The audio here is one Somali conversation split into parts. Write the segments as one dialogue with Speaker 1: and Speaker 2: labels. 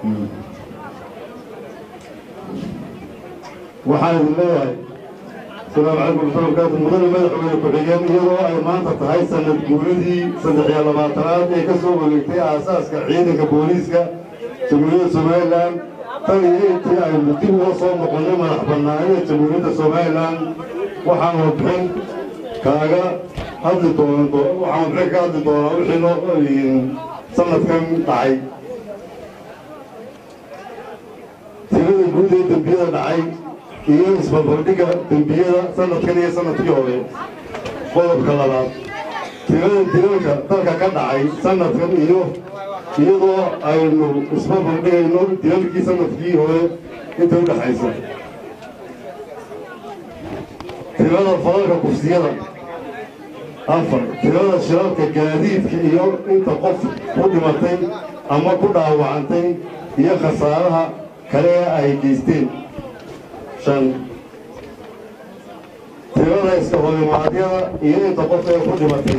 Speaker 1: waxaan idin leeyahay السلام عليكم ورحمة الله وبركاته. مدن مدحوية كحيان iyadoo ay maanta tahay sanad guuradii 23aad ee ka soo wareegtay aasaaska ciidanka booliiska Jamhuuriyadda Soomaaliland tan iyo intii ay dib uga soo noqonay madax bannaanida Jamhuuriyadda Soomaaliland waxaan warbixin kaaga hadli doonaa wixii noo sanadkan dhacay tirada guud ee dambiyada dhacay iyo isbarbardhigga dambiyada sanadkan iyo sanadkii hore. qodobka labaad tirada dilalka dalka ka dhacay sanadkan iyadoo aynu isbarbardhigayno dilalkii sanadkii hore inta u dhaxaysa. tirada falalka kufsiyada. 4 tirada shilalka gaadiidka iyo inta qof ku dhimatay ama ku dhaawacantay iyo khasaaraha kale ay geysteen. 5 tirada iska horimaadyada iyo inta qof ee ku dhimatay.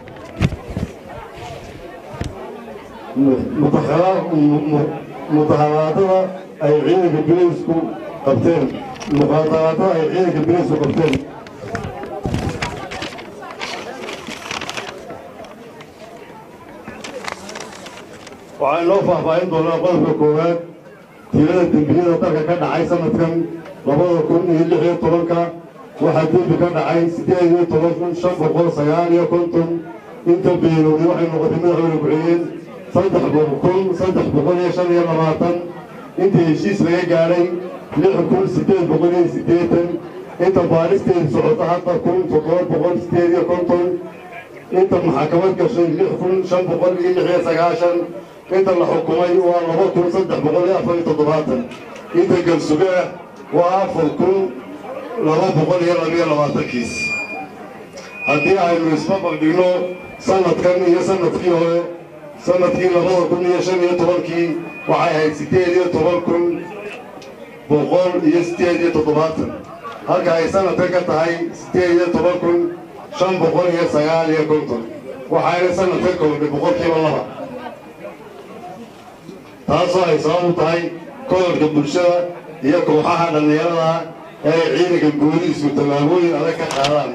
Speaker 1: mudaharaadada ay ciidanka bileysku qabteen. waxaan loo faahfaahin doonaa qodobka koowaad tirada dembiyada dalka ka dhacay sanadkan 2016 waxaa dembi ka dhacay 18,559 inta beelowday waxay noqotay madaxweyne ku-xigeen 3,325 inta heshiis laga gaadhay 6,880 inta baaristeedu socota hadda 1,758 inta maxkamad gashay 6,596 inta la xukumay waa 2,347 inta galsuga waa 4,222 kiis. haddii aynu isbarbardhigno sanadkan iyo sanadkii hore sanadkii 2015 waxay ahayd 18,170 halka ay sanadkan ka tahay 18,559 waxayna sanadka kordhay 2%. taasoo ay sabab u tahay koodka bulshada iyo kooxaha dhallinyarada ee ciidanka booliisku tallaabooyin adag ka qaadaan.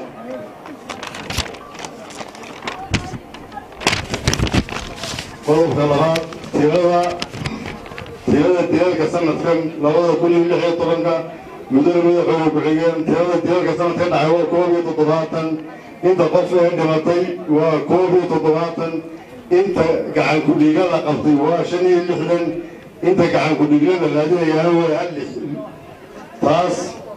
Speaker 1: qodobka labaad tirada dilalka sanadkan 2016 mudane madaxweyne ku-xigeen tirada dilalka sanadka dhacay waa 1,070 inta qof ee dhimatay waa 1,070 inta gacan ku dhiiga la qabtay waa 65 inta gacan ku dhiiga la raadinayaana waa 6 taas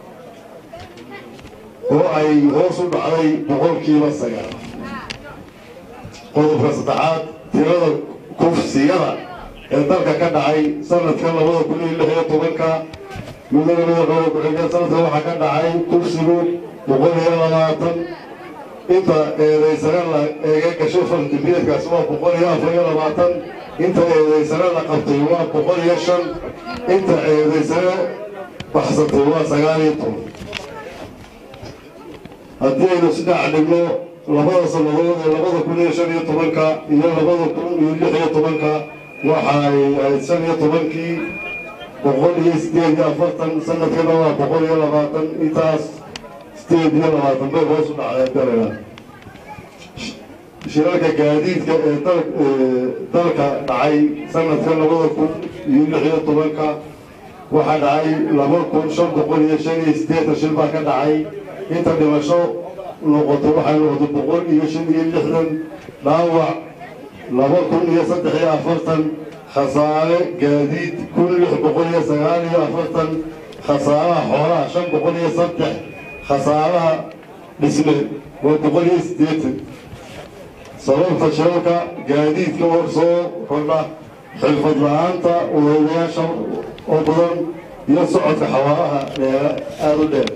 Speaker 1: oo ay hoos u dhacday 9%. qodobka saddexaad tirada kufsiyada ee dalka ka dhacay sanadka 2016 mudane madaxweyne ku-xigeen sanadka waxaa ka dhacay kufsigu 120 inta eedaysana la eega gashay faldambiyeedkaas waa 124 inta eedaysana la qabtay waa 105 inta eedaysana baxsatay waa 19. haddii aynu saddex dhigno labada sannadood ee 2015 iyo 2016 waxay ahayd 15kii 148 sanadkana waa 120 intaas 28 bay hoos u dhacday dalka. shirarka gaadiidka ee dalka dhacay sanadka 2016 waxaa dhacay 2,585 shil baa ka dhacay inta dhimasho noqotay waxay noqotay 165 dhaawac 2,043 khasaare gaadiid 1,649 khasaaraha xoolaha 503 khasaaraha dhisme waa 180 sababta shirarka gaadiidka oo soo kordha xirfad la'aanta wadayaasha oo badan iyo socodka xawaaraha aad u dheer.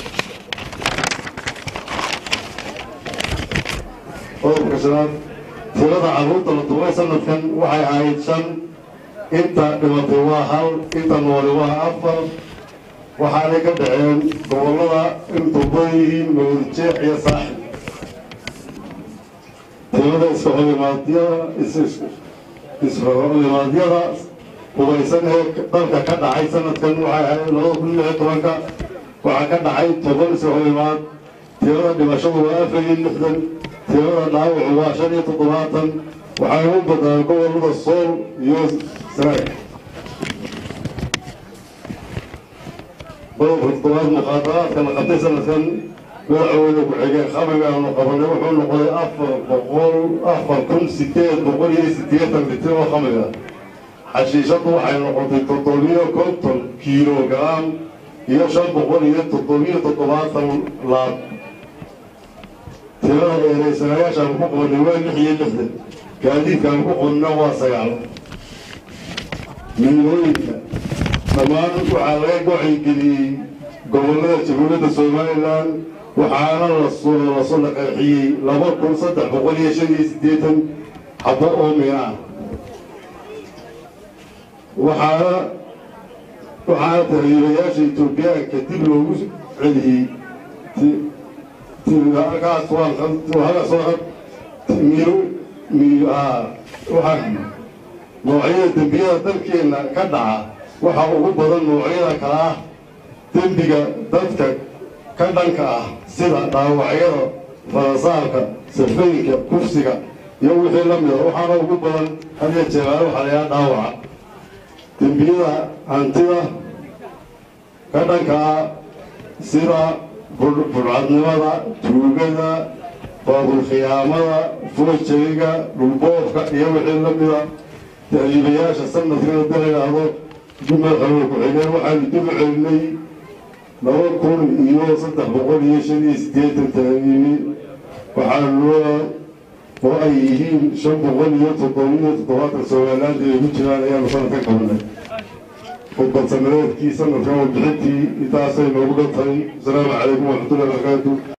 Speaker 1: qodobka shanaad tirada carruurta la duubay sanadkan waxay ahayd 5 inta dhimatay waa 1 inta nooli waa 4 waxaanay ka dhaceen gobollada intu badan yihiin Maroodijeex iyo Saaxil. tirada isfahamaadyada hubaysan ee dalka ka dhacay sanadkan waxay ahayd 2016 waxaa ka dhacay 7 sahooyimaad tirada dhimashadu waa 64 tirada dhaawacu waa 75 waxay u badnaan gobollada Sool iyo Sanaag بالضبط مخاطرات كما قبل سنة مدحوينه ku-xigeen khamiga aanu qabanay wuxuu noqday 460 litir oo khamiga xashiishadu waxay noqotay 750 kiilograam iyo 570 laab tirada eedaysanayaashaan ku qabanay waa 66 gaadiidkaan ku qabnay waa 9 miilooyinka dhammaan waxaa laga go'aygeliyey gobollada jamhuuriyadda Somaliland waxaana la soo qeexiyey 2385 xabo oo miina waxaana taageerayaasha Itoobiyaanka dib loogu celiyey halkaas noocyada dembiyada dalkeena ka dhaca waxa ugu badan noocyada kala ah dembiga dadka ka dhanka ah sida dhaawacyada farasaarka safayinka kufsiga iyo wixii la mid ah waxaana ugu badan hadiya jeebaale waxaa layaa dhaawaca dembiyada hantida ka dhanka ah sida burcadnimada tuugada baabulkhiyaamada foojayga dhulboofka iyo wixii la mid ah tahriibayaasha sanadkana dalayaado جمع خلوك وحين وحال جمع لي لو كون يوصل تحبقون يشري ستيت التهريبي وحالوا وأيهين شبقون يتطوية طوات السوالات اللي بيجنا أيام سنة كاملة فقط سنوات كي سنة كامل بحتي إتاسي موجودة السلام عليكم ورحمة الله وبركاته